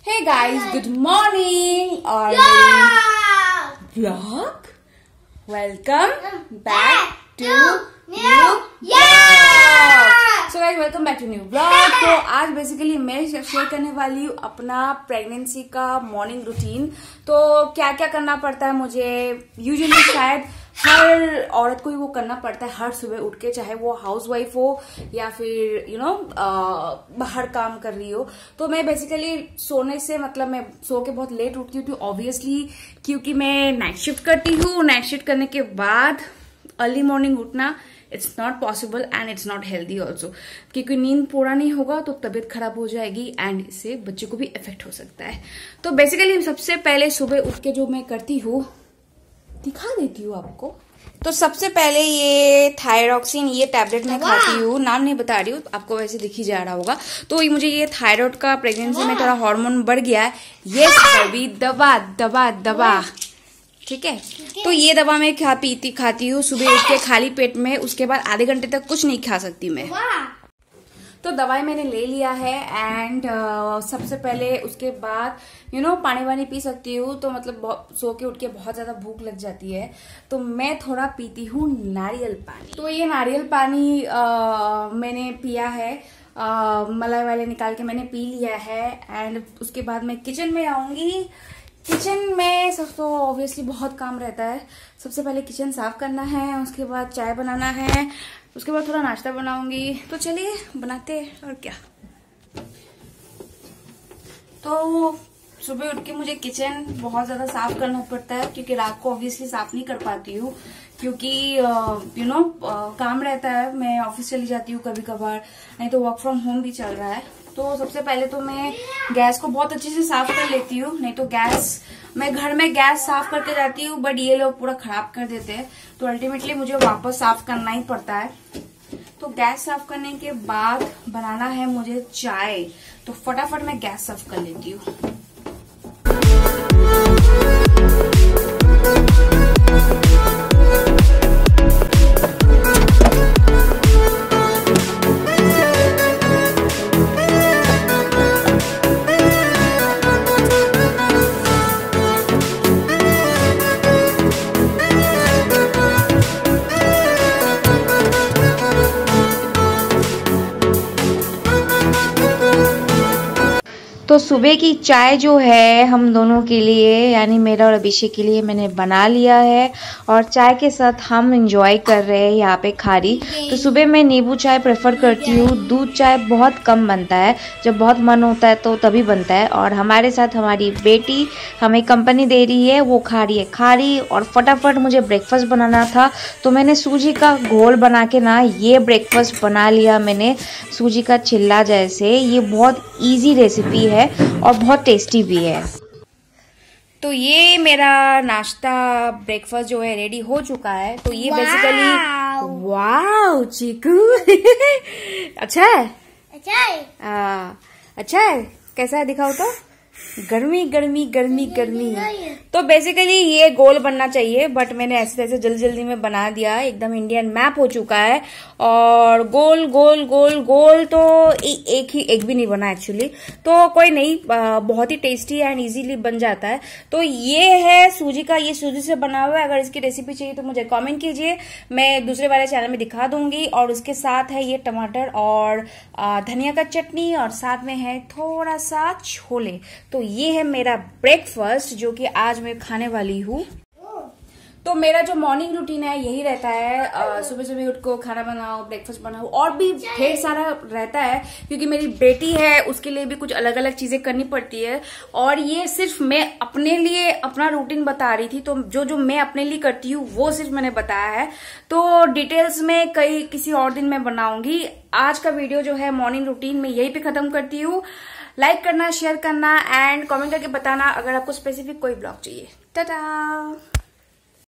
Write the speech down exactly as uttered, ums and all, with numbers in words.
Hey guys, good morning और vlog. Welcome back to new vlog. So guys, welcome back to new vlog. तो आज basically मैं share करने वाली हूँ अपना प्रेगनेंसी का मॉर्निंग रूटीन. तो क्या क्या करना पड़ता है मुझे, यूजुअली शायद हर औरत को ही वो करना पड़ता है हर सुबह उठ के, चाहे वो हाउसवाइफ हो या फिर यू नो बाहर काम कर रही हो. तो मैं बेसिकली सोने से मतलब मैं सो के बहुत लेट उठती हूँ ऑब्वियसली, क्योंकि मैं नाइट शिफ्ट करती हूँ. नाइट शिफ्ट करने के बाद अर्ली मॉर्निंग उठना it's not possible and it's not healthy also, क्योंकि नींद पूरा नहीं होगा तो तबीयत खराब हो जाएगी एंड इससे बच्चे को भी इफेक्ट हो सकता है. तो बेसिकली सबसे पहले सुबह उठ के जो मैं करती हूँ दिखा देती हूँ आपको. तो सबसे पहले ये थायरॉक्सिन ये टैबलेट मैं खाती हूँ, नाम नहीं बता रही हूँ, आपको वैसे दिख ही जा रहा होगा. तो ये मुझे ये थायराइड का प्रेगनेंसी में थोड़ा हार्मोन बढ़ गया है. ये सभी दवा दवा दवा ठीक है. तो ये दवा मैं खा पीती खाती हूँ सुबह उठ के खाली पेट में. उसके बाद आधे घंटे तक कुछ नहीं खा सकती मैं. तो दवाई मैंने ले लिया है एंड uh, सबसे पहले उसके बाद यू you नो know, पानी वानी पी सकती हूँ. तो मतलब सो के उठ के बहुत ज्यादा भूख लग जाती है तो मैं थोड़ा पीती हूँ नारियल पानी. तो ये नारियल पानी uh, मैंने पिया है, uh, मलाई वाले निकाल के मैंने पी लिया है. एंड उसके बाद मैं किचन में आऊंगी. किचन में सब तो ऑब्वियसली बहुत काम रहता है. सबसे पहले किचन साफ करना है, उसके बाद चाय बनाना है, उसके बाद थोड़ा नाश्ता बनाऊंगी. तो चलिए बनाते हैं और क्या. तो सुबह उठ के मुझे किचन बहुत ज्यादा साफ करना पड़ता है, क्योंकि रात को ऑब्वियसली साफ नहीं कर पाती हूँ, क्योंकि यू नो काम रहता है. मैं ऑफिस चली जाती हूँ कभी कभार, नहीं तो वर्क फ्रॉम होम भी चल रहा है. तो सबसे पहले तो मैं गैस को बहुत अच्छे से साफ कर लेती हूँ. नहीं तो गैस मैं घर में गैस साफ करके जाती हूँ, बट ये लोग पूरा खराब कर देते हैं, तो अल्टीमेटली मुझे वापस साफ करना ही पड़ता है. तो गैस साफ करने के बाद बनाना है मुझे चाय, तो फटाफट मैं गैस साफ कर लेती हूँ. तो सुबह की चाय जो है हम दोनों के लिए, यानी मेरा और अभिषेक के लिए मैंने बना लिया है, और चाय के साथ हम एंजॉय कर रहे हैं यहाँ पे खारी. तो सुबह मैं नींबू चाय प्रेफर करती हूँ. दूध चाय बहुत कम बनता है, जब बहुत मन होता है तो तभी बनता है. और हमारे साथ हमारी बेटी हमें कंपनी दे रही है, वो खा रही है खारी. और फटाफट मुझे ब्रेकफास्ट बनाना था, तो मैंने सूजी का घोल बना के ना ये ब्रेकफास्ट बना लिया मैंने, सूजी का चिल्ला जैसे. ये बहुत ईजी रेसिपी है और बहुत टेस्टी भी है. तो ये मेरा नाश्ता ब्रेकफास्ट जो है रेडी हो चुका है. तो ये बेसिकली वाओ चीकू अच्छा है अच्छा है आ, अच्छा है. कैसा है दिखाओ तो. गर्मी गर्मी गर्मी गर्मी. तो बेसिकली ये गोल बनना चाहिए, बट मैंने ऐसे तैसे जल्दी जल्दी में बना दिया. एकदम इंडियन मैप हो चुका है. और गोल गोल गोल गोल तो ए, एक ही एक भी नहीं बना एक्चुअली. तो कोई नहीं, बहुत ही टेस्टी एंड इजीली बन जाता है. तो ये है सूजी का, ये सूजी से बना हुआ है. अगर इसकी रेसिपी चाहिए तो मुझे कमेंट कीजिए, मैं दूसरे वाले चैनल में दिखा दूंगी. और उसके साथ है ये टमाटर और धनिया का चटनी, और साथ में है थोड़ा सा छोले. तो ये है मेरा ब्रेकफास्ट जो कि आज मैं खाने वाली हूँ. तो मेरा जो मॉर्निंग रूटीन है यही रहता है, सुबह सुबह उठ को खाना बनाओ, ब्रेकफास्ट बनाओ, और भी ढेर सारा रहता है, क्योंकि मेरी बेटी है उसके लिए भी कुछ अलग अलग चीजें करनी पड़ती है. और ये सिर्फ मैं अपने लिए अपना रूटीन बता रही थी, तो जो जो मैं अपने लिए करती हूँ वो सिर्फ मैंने बताया है. तो डिटेल्स में कई किसी और दिन मैं बनाऊंगी. आज का वीडियो जो है मॉर्निंग रूटीन में यही पे खत्म करती हूँ. लाइक करना, शेयर करना एंड कमेंट करके बताना अगर आपको स्पेसिफिक कोई ब्लॉग चाहिए. टाटा.